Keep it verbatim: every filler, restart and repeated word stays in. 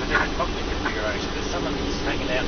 different cockpit configuration. There's someone that's hanging out